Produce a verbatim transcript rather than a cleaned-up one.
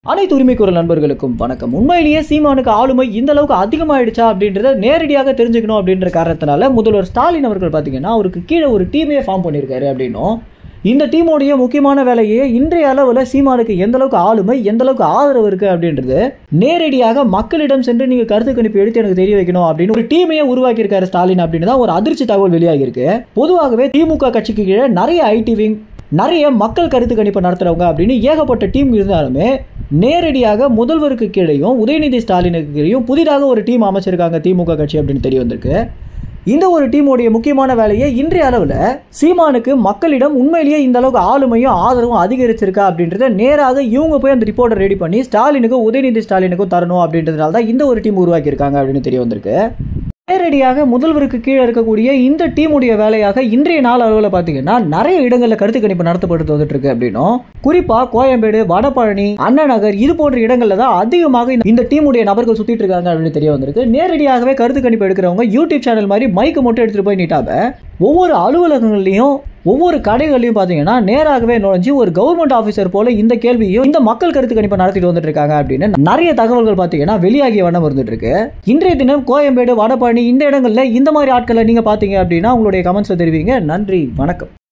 அனைத்து உரிமை குரல் நண்பர்களுக்கும் வணக்கம். உண்மையிலேயே சீமானுக்கு ஆளுமை இந்த அளவுக்கு அதிகமாயிடுச்சா அப்படின்றத நேரடியாக தெரிஞ்சுக்கணும் அப்படின்ற காரணத்தினால முதல்வர் ஸ்டாலின் அவர்கள் பார்த்தீங்கன்னா அவருக்கு கீழே ஒரு டீமையே ஃபார்ம் பண்ணியிருக்காரு. அப்படின்னும் இந்த டீமோடைய முக்கியமான வேலையே இன்றைய அளவில் சீமானுக்கு எந்த அளவுக்கு ஆளுமை எந்த அளவுக்கு ஆதரவு இருக்கு அப்படின்றது நேரடியாக மக்களிடம் சென்று நீங்க கருத்து கணிப்பு எடுத்து எனக்கு தெரிய வைக்கணும் அப்படின்னு ஒரு டீமையே உருவாக்கியிருக்காரு ஸ்டாலின் அப்படின்னு தான் ஒரு அதிர்ச்சி தகவல் வெளியாகிருக்கு. பொதுவாகவே திமுக கட்சிக்கு கீழே நிறைய ஐடி விங் நிறைய மக்கள் கருத்து கணிப்பு நடத்துறவங்க அப்படின்னு ஏகப்பட்ட டீம் இருந்தாலுமே நேரடியாக முதல்வருக்கு கீழேயும் உதயநிதி ஸ்டாலினுக்கு கீழேயும் புதிதாக ஒரு டீம் அமைச்சிருக்காங்க திமுக கட்சி அப்படின்னு தெரிய வந்திருக்கு. இந்த ஒரு டீமுடைய முக்கியமான வேலையை இன்றைய அளவில் சீமானுக்கு மக்களிடம் உண்மையிலேயே இந்த அளவுக்கு ஆளுமையும் ஆதரவும் அதிகரிச்சிருக்கா அப்படின்றத நேராக இவங்க போய் அந்த ரிப்போர்ட்டை ரெடி பண்ணி ஸ்டாலினுக்கும் உதயநிதி ஸ்டாலினுக்கும் தரணும் அப்படின்றதுனால தான் இந்த ஒரு டீம் உருவாக்கியிருக்காங்க அப்படின்னு தெரிய வந்திருக்கு. நேரடியாக முதல்வருக்கு கீழே இருக்கக்கூடிய இந்த டீமுடைய வேலையாக இன்றைய நாள் அளவில் பார்த்தீங்கன்னா நிறைய இடங்களில் கருத்து கணிப்பு நடத்தப்பட்டு வந்துட்டு இருக்கு. அப்படின்னும் குறிப்பா கோயம்பேடு, வடபழனி, அண்ணா நகர் இது போன்ற இடங்கள்ல தான் அதிகமாக இந்த டீமுடைய நபர்கள் சுத்திட்டு இருக்காங்க அப்படின்னு தெரிய வந்திருக்கு. நேரடியாகவே கருத்து கணிப்பு எடுக்கிறவங்க யூடியூப் சேனல் மாதிரி மைக்கு மட்டும் எடுத்துட்டு போய் நீட்டாம ஒவ்வொரு அலுவலகங்களையும் ஒவ்வொரு கடைகளையும் பார்த்தீங்கன்னா நேராகவே நுழைஞ்சு ஒரு கவர்மெண்ட் ஆஃபீஸர் போல இந்த கேள்வியும் இந்த மக்கள் கருத்து கணிப்பை நடத்திட்டு வந்துட்டு இருக்காங்க அப்படின்னு நிறைய தகவல்கள் பார்த்தீங்கன்னா வெளியாகிய வண்ணம் இருந்துட்டு இருக்கு. இன்றைய தினம் கோயம்பேடு, வடபழனி இந்த இடங்கள்ல இந்த மாதிரி ஆட்களை நீங்க பாத்தீங்க அப்படின்னா உங்களுடைய கமெண்ட்ஸ்ல தெரிவிங்க. நன்றி, வணக்கம்.